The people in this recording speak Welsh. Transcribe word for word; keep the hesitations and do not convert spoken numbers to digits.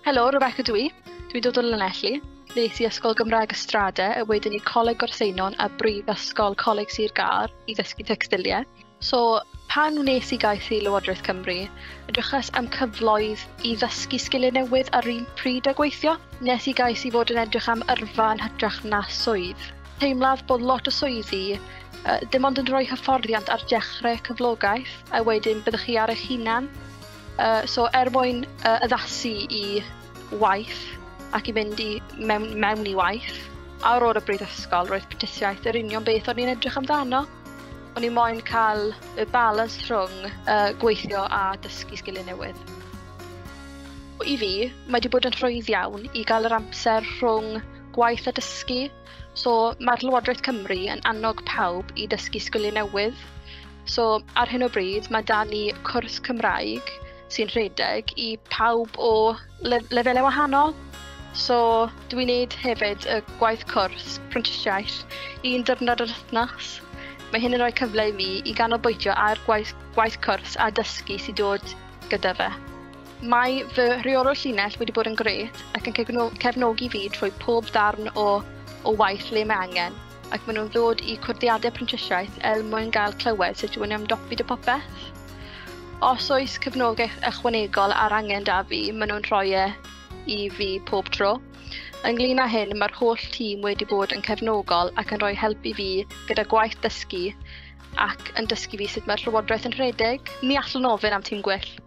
Helo, Rebecca dwi. Dwi dod o Lanelli. Nes i Ysgol Gymraeg Ystrade a wedyn i Coleg Gorseinon a Brifysgol Coleg Sir Gar i ddysgu textiliau. So, pan wnes i gaeth i Lywodraeth Cymru, edrychas am cyfloedd i ddysgu sgiliau newydd ar un pryd a gweithio. Nes i gaeth i fod yn edrych am yrfa yn hytrach na swydd. Teimlaf bod lot o swyddi uh, dim ond yn rhoi hyfforddiant ar dechrau cyflogaeth a wedyn byddwch chi ar eich hunan. Uh, so er mwyn uh, addasu i waith ac i fynd i mewn, mewn i waith, ar ôl y brifysgol roedd prentisiaeth yr union beth o'n i'n edrych amdano. O'n i moyn cael y balans rhwng uh, gweithio a dysgu sgiliau newydd. I fi, mae wedi bod yn rhwydd iawn i gael yr amser rhwng gwaith a dysgu. So mae'r Lywodraeth Cymru yn annog pawb i dysgu sgiliau newydd. So ar hyn o bryd mae da ni cwrs Cymraeg sy'n rhedeg i pawb o le lefelau wahanol. So dwi'n wneud hefyd y gwaith cwrs prentisiaeth un diwrnod yr wythnos. Mae hyn yn rhoi cyfle i mi i ganolbwyntio ar gwaith, gwaith cwrs a dysgu sy'n dod gyda fe. Mae fy rheolwr llinell wedi bod yn gret ac yn cefnogi fi trwy pob darn o, o waith le mae angen, ac maen nhw'n ddod i cwrdiadau prentisiaeth er mwyn gael clywed sut dwi'n ymdopi dy popeth. Os oes cefnogaeth ychwanegol ar angen da fi, maen nhw'n rhoi e i fi pob tro. Ynglŷn â hyn, mae'r holl tîm wedi bod yn cefnogol ac yn rhoi helpu fi gyda gwaith dysgu ac yn dysgu fi sut mae'r Llywodraeth yn rhedeg. Ni allwn ofyn am tîm gwell.